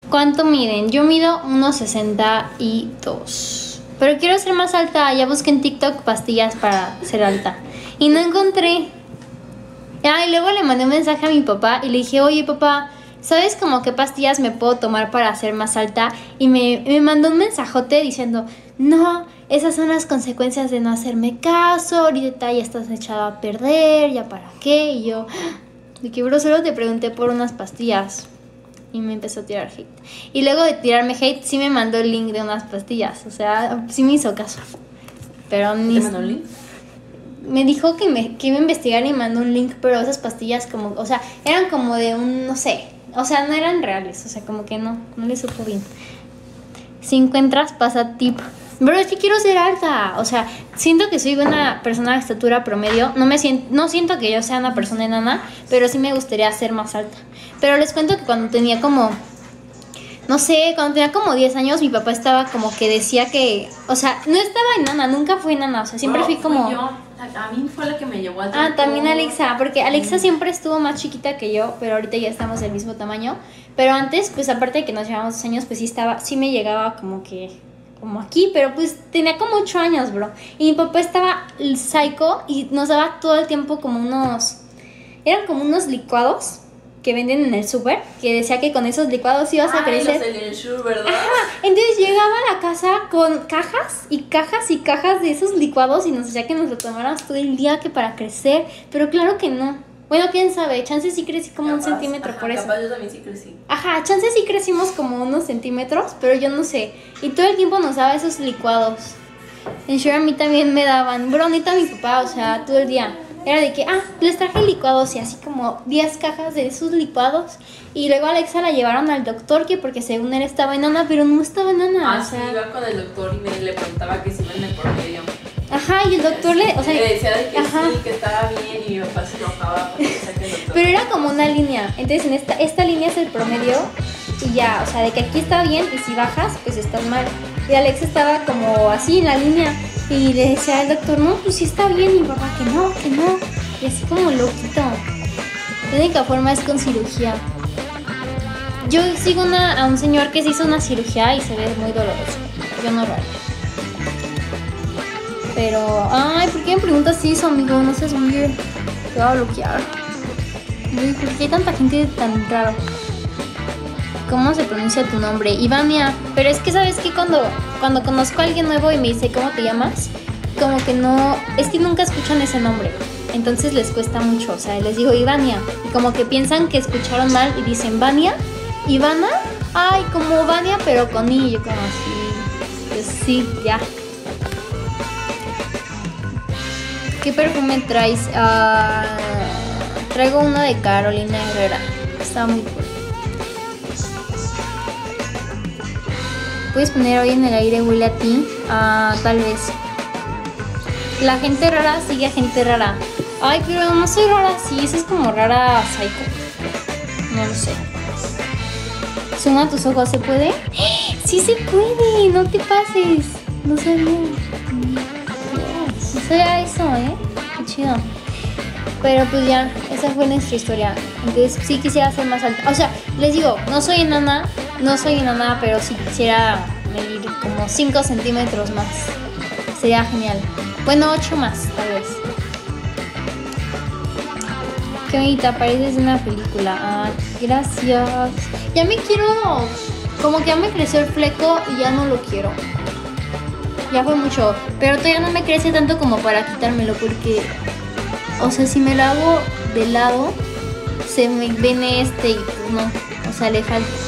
¿Cuánto miden? Yo mido 1,62. Pero quiero ser más alta. Ya busqué en TikTok pastillas para ser alta. Y no encontré. Y luego le mandé un mensaje a mi papá y le dije, oye papá, ¿sabes como qué pastillas me puedo tomar para ser más alta? Y me mandó un mensajote diciendo, no, esas son las consecuencias de no hacerme caso. Ahorita ya estás echado a perder, ¿ya para qué? Y yo, de que bro, solo te pregunté por unas pastillas. Y me empezó a tirar hate. Y luego de tirarme hate, sí me mandó el link de unas pastillas. O sea, sí me hizo caso. Pero ni... ¿Te mandó un link? Me dijo que iba a investigar y mandó un link, pero esas pastillas como... O sea, eran como de un... No sé. O sea, no eran reales. O sea, como que no le supo bien. Si encuentras, pasa tip. Pero es que quiero ser alta. O sea, siento que soy una persona de estatura promedio. No siento que yo sea una persona enana, pero sí me gustaría ser más alta. Pero les cuento que cuando tenía como... No sé, cuando tenía como 10 años, mi papá estaba como que decía que... O sea, no estaba enana, nunca fui enana. O sea, siempre fui como... Yo. A mí fue la que me llevó al doctor. También Alexa, porque Alexa siempre estuvo más chiquita que yo, pero ahorita ya estamos del mismo tamaño. Pero antes, pues aparte de que nos llevamos 2 años, pues sí me llegaba como que... Como aquí, pero pues tenía como 8 años, bro. Y mi papá estaba psycho y nos daba todo el tiempo como unos... Eran como unos licuados que venden en el súper, que decía que con esos licuados ibas a crecer. Los del Ensure, ¿verdad? Ajá. Entonces llegaba a la casa con cajas y cajas y cajas de esos licuados y nos decía que nos lo tomáramos todo el día, que para crecer. Pero claro que no. Bueno, quién sabe, chance sí crecí como un centímetro por eso. Capaz yo también sí crecí. Ajá, chance sí crecimos como unos centímetros, pero yo no sé. Y todo el tiempo nos daba esos licuados. En Shure a mí también me daban. Bro, neta mi papá, o sea, todo el día. Era de que, les traje licuados y así como 10 cajas de esos licuados. Y luego a Alexa la llevaron al doctor, que porque según él estaba enana, pero no estaba enana. Sí, iba con el doctor y le preguntaba que si iba en el promedio. Ajá, y el doctor le decía de que sí, que estaba bien, y mi papá se enojaba porque saque el doctor. Pero era como una línea. Entonces en esta línea es el promedio y ya, o sea, de que aquí está bien y si bajas, pues estás mal. Y Alexa estaba como así en la línea y le decía al doctor, no, pues sí está bien, y mi papá, que no. Y así como loquito. La única forma es con cirugía. Yo sigo a un señor que se hizo una cirugía y se ve muy doloroso. Yo no lo haría. Pero, ¿por qué me preguntas eso, amigo? No seas weird. Te voy a bloquear. ¿Por qué hay tanta gente tan rara? ¿Cómo se pronuncia tu nombre? Ivania. Pero es que, ¿sabes qué? Cuando conozco a alguien nuevo y me dice, ¿cómo te llamas? Como que no... Es que nunca escuchan ese nombre. Entonces les cuesta mucho. O sea, les digo Ivania. Y como que piensan que escucharon mal y dicen Vania. ¿Ivana? Ay, como Vania, pero con I. Yo como así. Pues sí, ya. ¿Qué perfume traes? Traigo uno de Carolina Herrera. Está muy cool. ¿Puedes poner hoy en el aire huele a ti? Tal vez. La gente rara sigue a gente rara. Ay, pero no soy rara así. Esa es como rara psycho. No lo sé. Suma tus ojos, ¿se puede? Sí se puede, no te pases. No sabía. No sabía eso, qué chido. Pero pues ya, esa fue nuestra historia. Entonces sí quisiera ser más alta. O sea, les digo, no soy enana, pero sí quisiera medir como 5 centímetros más. Sería genial. Bueno, 8 más, tal vez. Qué bonita, pareces de una película. Gracias. Ya me quiero... Como que ya me creció el fleco y ya no lo quiero. Ya fue mucho. Pero todavía no me crece tanto como para quitármelo porque... O sea, si me lo hago de lado, se me viene y pues no. O sea, le falta.